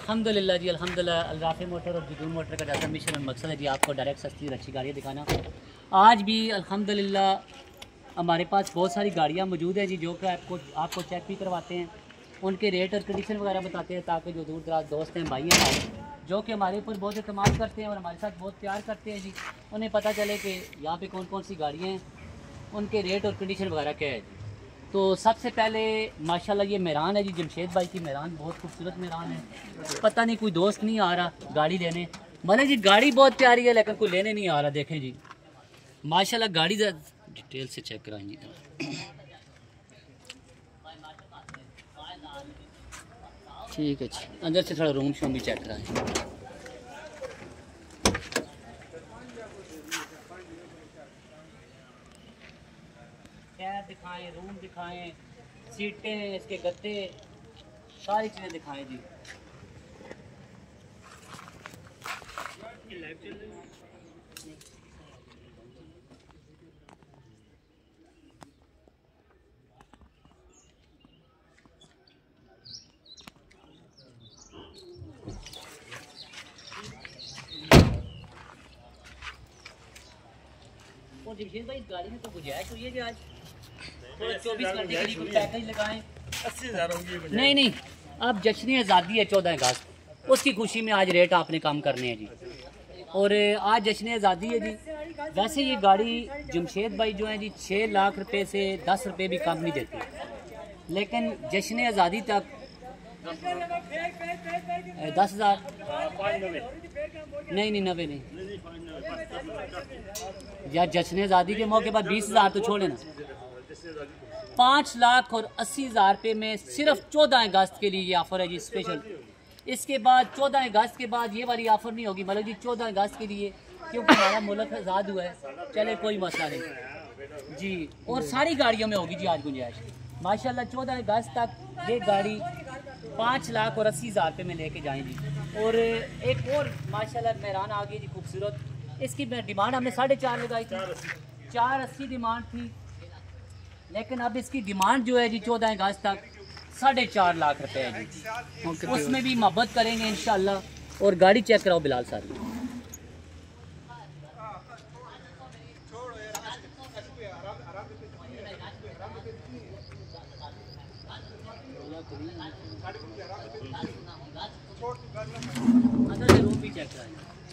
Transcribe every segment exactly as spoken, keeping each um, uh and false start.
अल्हम्दुलिल्लाह जी, अल्हम्दुलिल्लाह। अल्राफ़ी मोटर और जुदून मोटर का जैसा मिशन और मकसद है जी आपको डायरेक्ट सस्ती और अच्छी गाड़ियाँ दिखाना। आज भी अल्हम्दुलिल्लाह हमारे पास बहुत सारी गाड़ियाँ मौजूद हैं जी, जो कि आपको आपको चेक भी करवाते हैं, उनके रेट और कंडीशन वगैरह बताते हैं, ताकि जो दूर दराज दोस्त हैं, भाई हैं हमारे, जो कि हमारे ऊपर बहुत इत्मीनान करते हैं और हमारे साथ बहुत प्यार करते हैं जी, उन्हें पता चले कि यहाँ पे कौन कौन सी गाड़ियाँ हैं, उनके रेट और कंडीशन वगैरह क्या है जी। तो सबसे पहले माशाल्लाह ये मेहरान है जी, जमशेद भाई की मेहरान, बहुत खूबसूरत मेहरान है। पता नहीं कोई दोस्त नहीं आ रहा गाड़ी लेने, मतलब जी गाड़ी बहुत प्यारी है लेकिन कोई लेने नहीं आ रहा। देखें जी माशाल्लाह गाड़ी डिटेल से चेक कराएं जी। ठीक है जी, अंदर से थोड़ा रूम शूम भी चेक कराएं। खैर दिखाएं, रूम दिखाएं, सीटें, इसके गद्दे, सारी चीज़ें दिखाएं जी। और जमशेद भाई इस गाड़ी में तो गुंजाइश हुई है कि आज थोड़ा चौबीस घंटे के लिए कोई पैकेज लगाएं। अस्सी हज़ार होगी। नहीं नहीं, अब जश्न आज़ादी है चौदह अगस्त, उसकी खुशी में आज रेट आपने कम करने हैं जी। और आज जश्न आज़ादी है जी। वैसे ये गाड़ी जमशेद भाई जो है जी छः लाख रुपए से दस रुपए भी कम नहीं देते, लेकिन जश्न आज़ादी तक दस हज़ार नहीं नहीं नब्बे नहीं, या जश्न आज़ादी के मौके पर बीस हज़ार तो छोड़े ना, पाँच लाख और अस्सी हज़ार रुपये में सिर्फ चौदह अगस्त के लिए ये ऑफ़र है जी स्पेशल। इसके बाद चौदह अगस्त के बाद ये वाली ऑफ़र नहीं होगी, मतलब जी चौदह अगस्त के लिए, क्योंकि हमारा मुल्क आज़ाद हुआ है, चले कोई मसला नहीं जी। और सारी गाड़ियों में होगी जी आज गुंजाइश माशाल्लाह। चौदह अगस्त तक ये गाड़ी पाँच लाख और अस्सी हज़ार रुपये में लेके जाएंगी। और एक और माशाल्लाह मेहरान आ गई जी खूबसूरत, इसकी डिमांड हमने साढ़े चार लगाई थी, चार अस्सी डिमांड थी, लेकिन अब इसकी डिमांड जो है जी चौदह अगस्त तक साढ़े चार लाख रुपए है जी। उसमें भी मोहब्बत करेंगे इंशाल्लाह। और गाड़ी चेक कराओ बिलाल साहब। अंदर से रूम भी चेक कराएं।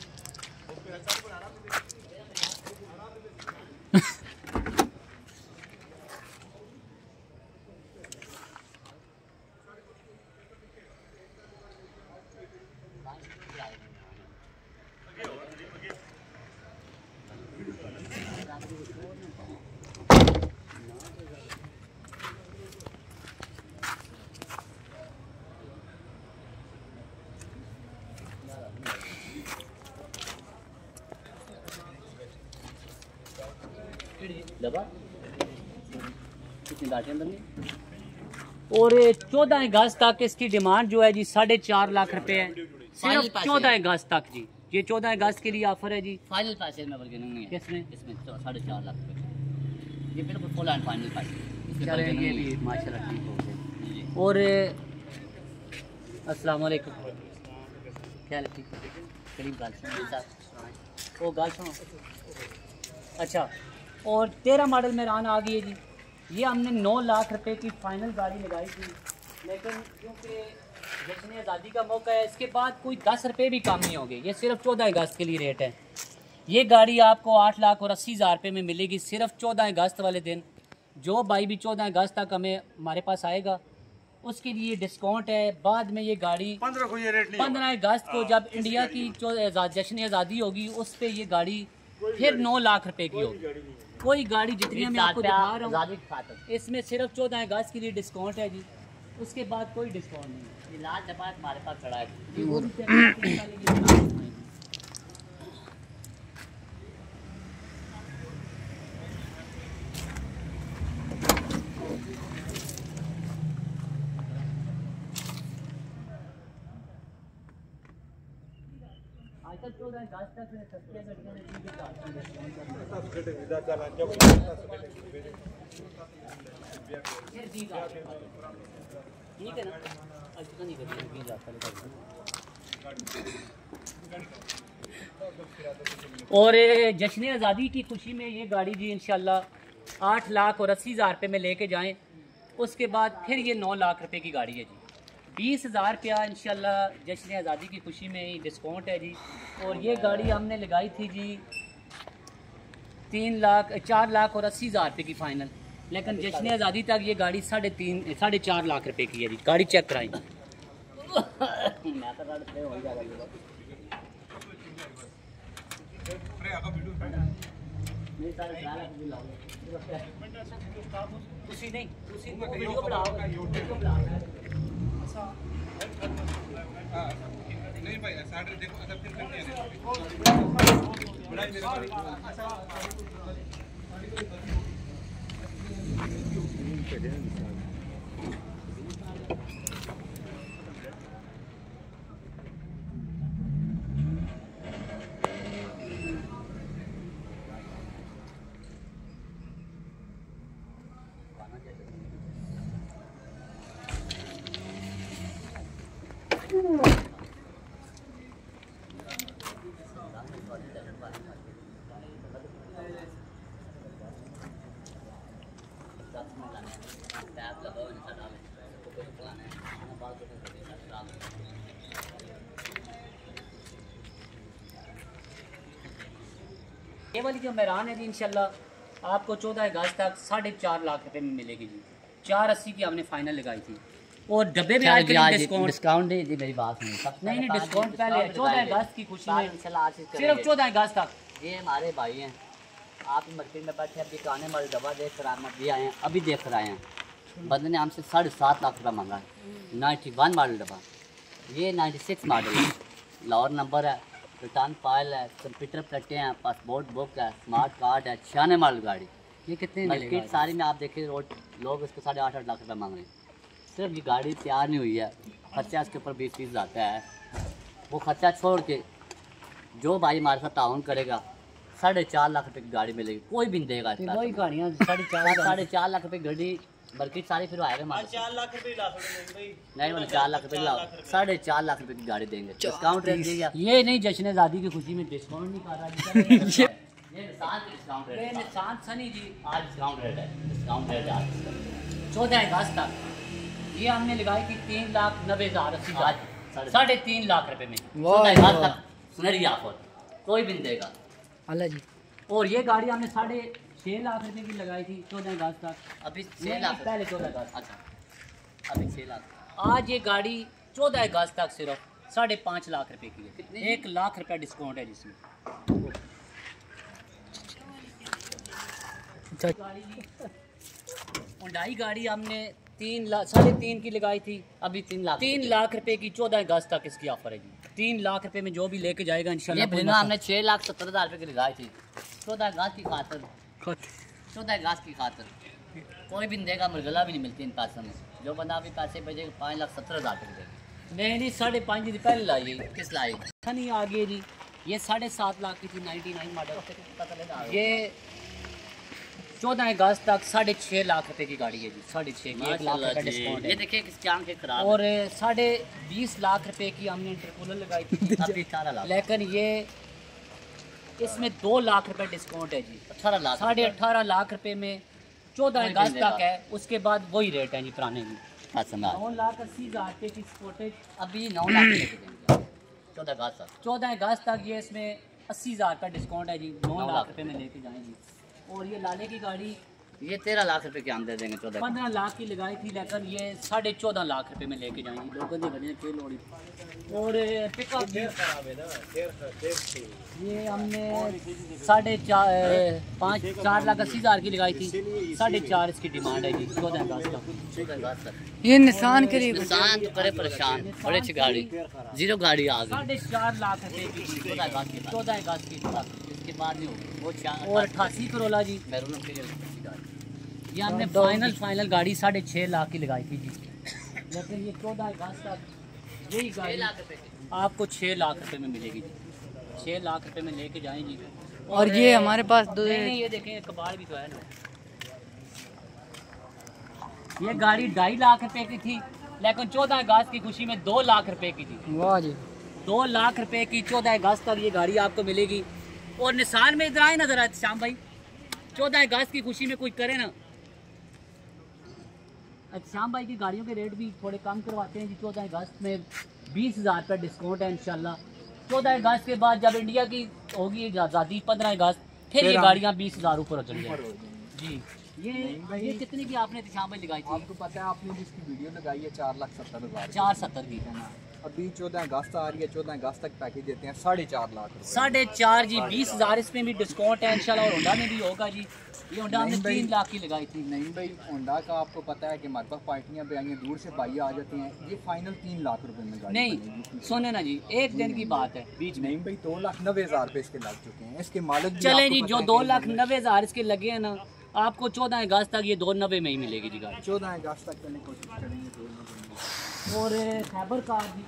दबा कितनी लाटें अंदर में। और चौदह अगस्त तक इसकी डिमांड जो है जी साढ़े चार लाख रुपए है, सिर्फ चौदह अगस्त तक जी। ये चौदह अगस्त के लिए ऑफर है जी। फाइनल पैसे में बार्गेनिंग नहीं है किसमें, इसमें साढ़े चार लाख रुपए, ये बिल्कुल फुल एंड फाइनल पैसे। ये भी माशाल्लाह ठीक हो गए। और अस्सलाम वालेकुम, क्या हाल है? करीब गाल सुनो, ओ गाल सुनो। अच्छा, और तेरह मॉडल में रान आ गई है जी। ये हमने नौ लाख रुपए की फाइनल गाड़ी लगाई थी, लेकिन क्योंकि जश्न आज़ादी का मौका है, इसके बाद कोई दस रुपये भी कम नहीं होंगे। ये सिर्फ चौदह अगस्त के लिए रेट है। ये गाड़ी आपको आठ लाख और अस्सी हज़ार रुपये में मिलेगी सिर्फ चौदह अगस्त वाले दिन। जो भाई भी चौदह अगस्त तक हमें हमारे पास आएगा उसके लिए डिस्काउंट है। बाद में ये गाड़ी पंद्रह को ये रेट नहीं, पंद्रह अगस्त को जब इंडिया की जश्न आज़ादी होगी उस पर ये गाड़ी फिर नौ लाख रुपए की होगी। कोई गाड़ी जितनी मैं आपको दिखा रहा हूँ इसमें सिर्फ चौदह अगस्त के लिए डिस्काउंट है जी, उसके बाद कोई डिस्काउंट नहीं है। लाल डब्बा हमारे पास खड़ा है। आज तक चौदह अगस्त तक सस्तियाँ गाड़ियाँ ठीक है ना, आज नहीं करिए। और जश्न आज़ादी की खुशी में ये गाड़ी जी इंशाल्लाह आठ लाख और अस्सी हज़ार रुपये में लेके जाएं। उसके बाद फिर ये नौ लाख रुपए की गाड़ी है जी। बीस हज़ार रुपया इंशाल्लाह जश्न आज़ादी की खुशी में ही डिस्काउंट है जी। और ये गाड़ी हमने लगाई थी जी तीन लाख चार लाख और अस्सी हज़ार रुपये की फ़ाइनल, लेकिन जश्न आज़ादी तक ये गाड़ी साढ़े तीन साढ़े चार लाख रुपए की है जी। गाड़ी चेक कराई। नहीं नहीं भाई ऐसा देखो ऐसा फिर करनी है ये वाली जो मैरान है जी इंशाल्लाह आपको चौदह अगस्त तक साढ़े चार लाख रुपए में मिलेगी जी। चार अस्सी की हमने फाइनल लगाई थी। और डब्बे में आज डिस्काउंट डिस्काउंट है जी। मेरी बात नहीं नहीं नहीं डिस्काउंट पहले चौदह अगस्त की खुशी में इंशाल्लाह आज सिर्फ चौदह अगस्त तक। ये हमारे भाई हैं, आप मार्केट में बैठे अभी काने वाले दवा देख कर हम अभी आए हैं, अभी देख कर आए हैं। बंदे ने हमसे साढ़े सात लाख रुपये मांगा है। नाइन्टी वन मॉडल दवा, ये नाइन्टी सिक्स मॉडल है, लाहौर नंबर है, रिटर्न फाइल है, कंप्यूटर प्लेटें हैं, पासपोर्ट बुक है, स्मार्ट कार्ड है, छियानवे मॉडल गाड़ी। ये कितने मार्केट सारी में आप देखिए रोड लोग इसको साढ़े आठ आठ लाख रुपये मांग रहे हैं। सिर्फ ये गाड़ी तैयार नहीं हुई है, खर्चा इसके ऊपर बीस फीस आता है। वो खर्चा छोड़ के जो भाई हमारे साथ ताउन करेगा साढ़े चार लाख रुपए की गाड़ी मिलेगी, कोई भी नहीं देगा। वही गाड़ियाँ साढ़े चार साढ़े चार लाख रुपए गाड़ी मार्केट सारी फिर आएगा हमारे चार लाख रुपए ला सकते नहीं मतलब चार लाख रुपए ला साढ़े चार लाख रुपए की गाड़ी देंगे। डिस्काउंट रेट देगा ये नहीं जश्न आज़ादी की खुशी में डिस्काउंट नहीं कर रहा। ये डिस्काउंट रेट निशान सनी जी आज डिस्काउंट रेट है, डिस्काउंट रेट आज चौदह अगस्त तक ये हमने लगाई थी तीन लाख नब्बे हज़ार अस्सी हज़ार साढ़े तीन लाख रुपए में। सुनहरी ऑफर कोई भी नहीं देगा अल्लाह जी। और ये गाड़ी हमने साढ़े छः लाख रुपए की लगाई थी चौदह अगस्त तक। अभी छः लाख पहले चौदह अगस्त। अच्छा अभी छः लाख। आज ये गाड़ी चौदह अगस्त तक सिर्फ साढ़े पाँच लाख रुपए की है। कितने? एक लाख रुपया डिस्काउंट है जिसमें। हुंडई गाड़ी हमने तीन लाख साढ़े तीन की लगाई थी, अभी तीन लाख तीन लाख रुपए की चौदह अगस्त तक इसकी ऑफर है जी। तीन लाख रुपए में जो भी लेके जाएगा इंशाल्लाह। ये बिना हमने छः लाख सत्तर हज़ार रुपये की लगाई थी चौदह अगस्त की खातर। चौदह अगस्त की खातर कोई भी नहीं देगा, मरगला भी नहीं मिलती इन पैसों में। जो बंदा अभी पैसे भेजेगा पाँच लाख सत्तर हज़ार रुपये देगा। नहीं नहीं साढ़े पाँच की पहले लाई किस लाई नहीं आ गई जी। ये साढ़े सात लाख की थी नाइन्टी नाइन मॉडल। पता लगा ये चौदह अगस्त तक साढ़े छः लाख रुपए की गाड़ी है जी। साढ़े छः की एक लाख रुपये डिस्काउंट ये है। देखिए किस आंख के खराब और साढ़े बीस लाख रुपए की हमने इंटरकूलर लगाई थी अभी अठारह लाख लेकिन ये इसमें दो लाख रुपए डिस्काउंट है जी। अठारह लाख साढ़े अठारह लाख रुपए में चौदह अगस्त तक है। उसके बाद वही रेट है जी पुराने की। नौ लाख अस्सी हज़ार रुपये की स्पोर्टेज अभी नौ लाख लेके देंगे चौदह अगस्त तक। चौदह अगस्त तक ये इसमें अस्सी हज़ार का डिस्काउंट है जी। नौ लाख रुपए में लेके जाएंगी। और ये लाले की गाड़ी ये तेरह लाख रुपए के हम दे देंगे। चौदह पंद्रह लाख की लगाई थी लेकिन ये साढ़े चौदह लाख रुपए में लेके जाएंगी। लोगों ने बने के लोड़ी। और पिकअप ये हमने साढ़े चार पाँच चार लाख अस्सी हज़ार की लगाई थी। साढ़े चार इसकी डिमांड है जी चौदह अगस्त तक। चौदह अगस्त तक ये निशान के लिए निशान तो करे परेशान बड़े अच्छी गाड़ी जीरो गाड़ी आ गई साढ़े चार लाख रुपए की चौदह अगस्त की चौदह अगस्त की इसके बाद नहीं होगी वो चार और अट्ठासी करोला जी। मैरून की गाड़ी ये हमने फाइनल फाइनल गाड़ी साढ़े छः लाख की लगाई थी जी। लेकिन ये चौदह अगस्त तक यही गाड़ी लाख रुपए की आपको छः लाख रुपए में मिलेगी जी। छः लाख रुपए में लेके जाएंगी। और ये हमारे पास दो नहीं नहीं ये देखें कबाड़ भी तो है ना। ये गाड़ी ढाई लाख रुपए की थी लेकिन चौदह अगस्त की खुशी में दो लाख रुपए की थी। वाह जी। दो लाख रुपए की चौदह अगस्त तक ये गाड़ी आपको मिलेगी। और निसान में इधर आए ना जरा श्याम भाई, चौदह अगस्त की खुशी में कोई करे ना। श्याम भाई की गाड़ियों के रेट भी थोड़े कम करवाते हैं जी। चौदह अगस्त में बीस हज़ार का डिस्काउंट है इंशाल्लाह। चौदह अगस्त के बाद जब इंडिया की होगी आज़ादी पंद्रह अगस्त, फिर ये गाड़ियाँ बीस हज़ार ऊपर चल जाएंगी जी। ये ये कितने की आपने श्याम भाई लगाई थी? आपको पता है आपने जिसकी वीडियो लगाई है चार लाख सत्तर हज़ार चार सत्तर की है ना। अभी चौदह अगस्त आ रही है, चौदह अगस्त तक पैकेज देते हैं साढ़े चार लाख रुपए। साढ़े चार जी, बीस हज़ार इसमें भी डिस्काउंट है इंशाल्लाह। और होंडा में भी होगा जी। ये होंडा हमने तीन लाख की लगाई थी। नहीं भाई, होंडा का आपको पता है कि हमारे पास पार्टियां भी आई हैं, दूर से भाई आ जाते हैं। ये फाइनल तीन लाख रुपए में गाड़ी नहीं सुने ना जी, एक दिन की बात है बीच में। नहीं भाई, दो लाख नब्बे हज़ार रुपए इसके लग चुके हैं। इसके मालिक चले जी, जो दो लाख नब्बे हज़ार इसके लगे हैं ना, आपको चौदह अगस्त तक ये दो नब्बे में ही मिलेगी जी गाड़ी। चौदह अगस्त तक करने की कोशिश करेंगे। और खैबर कार भी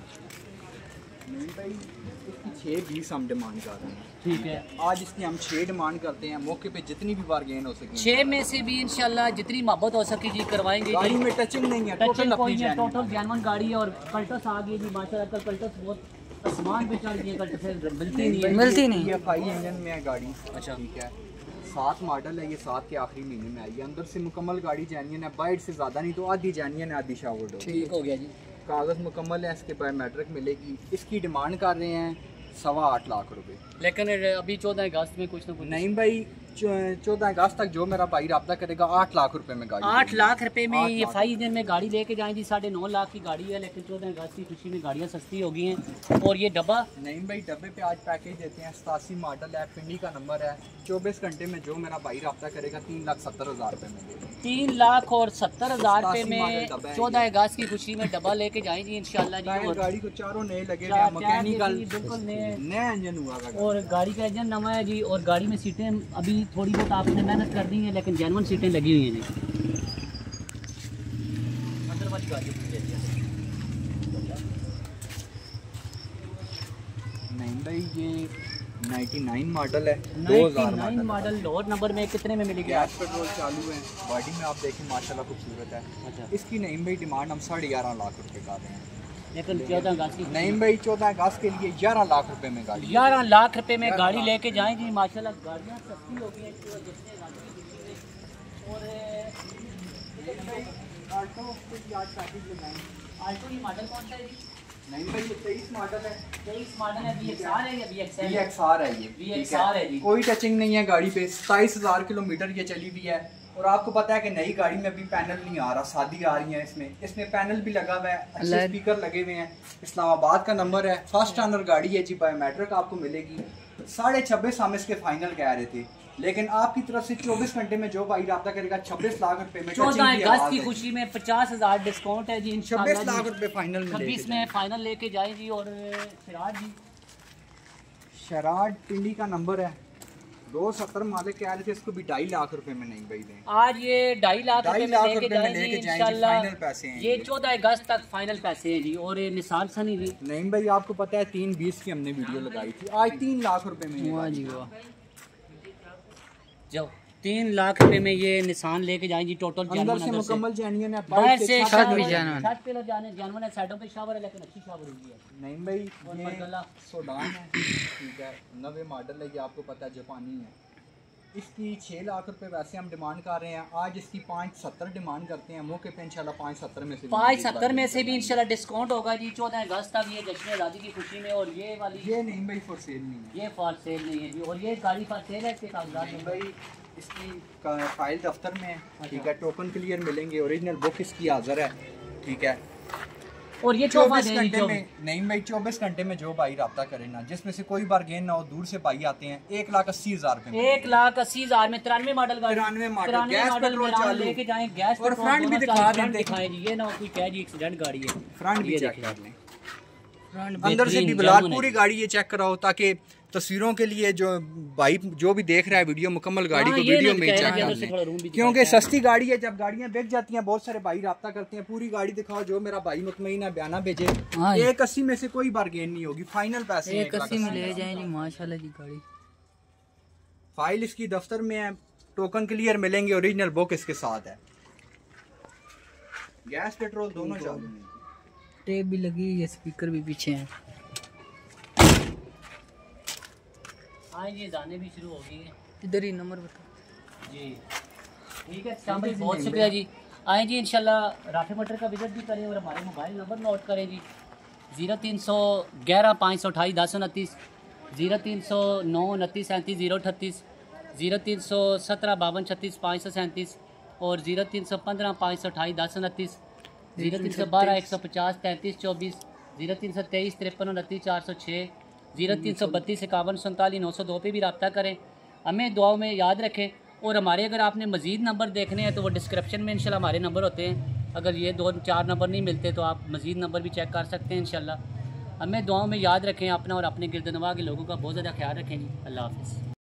नहीं भाई, इसकी छः बीस हम डिमांड कर रहे हैं। ठीक है, आज इसकी हम छः डिमांड करते हैं। मौके पे जितनी भी बार गेन हो सके, छः में से भी इंशाल्लाह जितनी मोहब्बत हो सके जी करवाएंगे। गाड़ी में टचिंग नहीं है, टचिंग टोटल कोई अपनी नहीं, जान टोटल जैनवन गाड़ी है। और कल्टस आ गई जी माशाल्लाह। कल कल्टस बहुत आसमान पे चढ़ गई है, कल्टस मिलती नहीं है। मिलती नहीं। ये फाई इंजन में है गाड़ी। अच्छा ठीक है, सात मॉडल है ये, सात के आखिरी महीने में आई है। अंदर से मुकम्मल गाड़ी जेन्युइन है, बाइट से ज़्यादा नहीं तो आधी जेन्युइन है आधी शावर्ड। ठीक हो गया जी। कागज़ मुकम्मल है, इसके बायोमेट्रिक मिलेगी। इसकी डिमांड कर रहे हैं सवा आठ लाख रुपए। लेकिन अभी चौदह अगस्त में कुछ ना कुछ नहीं भाई, चौदह अगस्त तक जो मेरा भाई रब्ता करेगा आठ लाख रुपए में गाड़ी। आठ लाख रुपए में आठ ये लाख फाइव दिन में गाड़ी लेके जाएं जी। साढ़े नौ लाख की गाड़ी है, लेकिन चौदह अगस्त की खुशी में गाड़ियाँ सस्ती हो गई हैं। और ये डब्बा नहीं भाई, डब्बे पे आज पैकेज देते हैं। सतासी मॉडल है, पिंडी का नंबर है। चौबीस घंटे में जो मेरा भाई रब्ता करेगा तीन लाख सत्तर हज़ार रुपये में देगा। तीन लाख और सत्तर हज़ार रुपये सतासी में मॉडल डब्बा है चौदह अगस्त की खुशी में डब्बा लेके जाएं जी इंशाल्लाह जी। टायर और गाड़ी को चारों नए लगे चार- हुए हैं, टायर मैकेनिकल भी बिल्कुल नए। नया इंजन हुआ था। और गाड़ी का इंजन नवा है जी। और गाड़ी में सीटें अभी थोड़ी बहुत आपने मेहनत कर दी है, लेकिन जेन्युइन सीटें लगी हुई हैं जी। अंदर वाली गाड़ी नहीं भाई, ये निन्यानवे मॉडल है, दो नाइन्टी हज़ार nine model. Model lower number में कितने में मिलेगी? गैस पेट्रोल चालू है, बॉडी में आप देखें माशाल्लाह खूबसूरत है। अच्छा, इसकी नहीं भाई डिमांड हम साढ़े ग्यारह लाख रुपए कर रहे हैं। लेकिन चौदह अगस्त की नहीं भाई, चौदह अगस्त के लिए ग्यारह लाख रुपए में गाड़ी। ग्यारह लाख रुपए में ग्यारह गाड़ी लाख। लेके जाएं जी माशाल्लाह। गाड़ियाँ सस्ती हो गई हैं इसकी वजह से गाड़ी की खुशी में। और आल्टो की आज पैकेज लगाएं। आल्टो की मॉडल कौन सा है जी? नहीं भाई, ये तेईस मॉडल है। तेईस मॉडल है। बी एक्स आर है या B X L? V X R है ये। वी ठीक एक्स आर है जी। कोई टचिंग नहीं है गाड़ी पे। सताईस हजार किलोमीटर ये चली हुई है। और आपको पता है कि नई गाड़ी में अभी पैनल नहीं आ रहा, शादी आ रही है इसमें। इसमें पैनल भी लगा हुआ है, अच्छे स्पीकर लगे हुए हैं। इस्लामाबाद का नंबर है, फर्स्ट ऑनर गाड़ी है जी। बायोमेट्रिक आपको मिलेगी। साढ़े छब्बीस हम इसके फाइनल कह रहे थे, लेकिन आपकी तरफ से चौबीस घंटे में जो भाई रब्ता करेगा छब्बीस लाख रुपए में। चौदह अगस्त की खुशी में पचास हजार डिस्काउंट है जी इंशाल्लाह। छब्बीस लाख रुपए फाइनल में छब्बीस में फाइनल लेके जाए जी। और सिराज जी, शराड पिंडी का नंबर है, दो सत्तर मालिक कह रहे थे, इसको भी ढाई लाख रुपए में नहीं भाई दें। आज ये ढाई लाख ढाई रुपए में लाख लेके रुपए में जाए जी लेके जाएं जी, इंशाल्लाह। फाइनल पैसे हैं ये ये। चौदह अगस्त तक फाइनल पैसे हैं जी। और ये निसार सनी जी, नहीं भाई, आपको पता है तीन बीस की हमने वीडियो लगाई थी, आज तीन लाख रुपए में ये वाह गाड़ी। जी वाह। जो तीन लाख रुपए में ये निशान लेके जाए जी। टोटल अंदर से मुकम्मल जेन्युइन है, बाहर बाइक से छत छत पे भी है। जेन्युइन। छत पे जाने जानवर है, साइडों पे शावर है, लेकिन अच्छी शावर हुई है। नहीं भाई, और ये मरगला। सोडान है। ठीक है, नवे मॉडल है ये, आपको पता है जापानी है। इसकी छः लाख रुपए वैसे हम डिमांड कर रहे हैं। आज इसकी पाँच सत्तर डिमांड करते हैं। मौके पे इंशाल्लाह पाँच सत्तर में से भी पाँच एक सत्तर बार में से भी इंशाल्लाह डिस्काउंट होगा जी चौदह अगस्त तक। ये जश्न आज़ादी की खुशी में। और ये वाली ये नहीं भाई, फॉर सेल नहीं है ये फॉर सेल नहीं है जी। और ये गाड़ी फॉर सेल है, इसके कागजात नहीं में भाई। इसकी का- फाइल दफ्तर में है। ठीक है, टोकन क्लियर मिलेंगे। ओरिजिनल बुक इसकी हाजिर है। ठीक है, और ये तोहफा चौबीस देंगे घंटे जो में नहीं भाई, चौबीस घंटे में जो भाई रब्ता करे ना, जिसमें से कोई बार गेन ना हो, दूर से भाई आते हैं, एक लाख अस्सी हजार रुपए में। एक लाख अस्सी हजार में तिरानवे मॉडल गाड़ी। तिरानवे मॉडल, तिरानवे गैस मॉडल पेट्रोल मेरा चालू। लेके जाएं। गैस और पेट्रोल फ्रंट भी दोनों दिखा चालू। दें, फ्रंट देखें। दिखाएं जी। ये ना हो कोई कह जी एक्सीडेंट गाड़ी है। फ्रंट भी ये चेक देखिए। कर लें, फ्रंट अंदर से भी बेहतरीन, ब्लाक genuine है। पूरी गाड़ी ये चेक कराओ, ताकि तस्वीरों के लिए जो भाई जो भी देख रहा है वीडियो, मुकम्मल गाड़ी हाँ, को ये वीडियो ना में दिखाएं चेक कि कर अंदर से थोड़ा रूम भी लें, दिखाएं। क्योंकि सस्ती गाड़ी है। जब गाड़ियां बिक जाती हैं, बहुत सारे भाई रब्ता करते हैं, पूरी गाड़ी दिखाओ, जो मेरा भाई मुतमईन है बयाना भेजे। हाँ, एक अस्सी में से कोई बार गेन नहीं होगी, फाइनल पैसे हैं एक अस्सी में ले जाए जी माशाल्लाह जी गाड़ी। फाइल इसकी दफ्तर में है, टोकन क्लियर मिलेंगे, ओरिजिनल बुक इसके साथ है। गैस पेट्रोल दोनों चालू हैं। टेप भी लगी है, स्पीकर भी पीछे हैं। आए जी जाने भी शुरू हो गई है इधर ही नंबर बता। जी ठीक है शाम भाई बहुत शुक्रिया जी। आए जी इंशाल्लाह राफे मटर का विजिट भी करें और हमारे मोबाइल नंबर नोट करें जी ज़ीरो तीन सौ ग्यारह पाँच सौ अठाईस दस उनतीस, ज़ीरो तीन सौ नौ उनतीस सैंतीस ज़ीरो अठतीस, ज़ीरो तीन सौ सत्रह बावन छत्तीस पाँच सौ सैंतीस और ज़ीरो तीन सौ पंद्रह पाँच सौ अठाईस दस उनतीस, ज़ीरो तीन सौ बारह एक सौ पचास तैंतीस चौबीस, ज़ीरो तीन सौ तेईस तिरपन उनतीस चार सौ छः, ज़ीरो तीन सौ बत्तीस इक्यावन सैंतालीस नौ सौ दो पे भी रब्ता करें। हमें दुआओं में याद रखें और हमारे अगर आपने मज़ीद नंबर देखने हैं तो वो डिस्क्रिप्शन में इंशाल्लाह हमारे नंबर होते हैं। अगर ये दो चार नंबर नहीं मिलते तो आप मज़ीद नंबर भी चेक कर सकते हैं इंशाल्लाह। हमें दुआओं में याद रखें अपना और अपने गिरदनवा के लोगों का बहुत ज़्यादा ख्याल रखें जी। अल्लाह हाफ़िज़।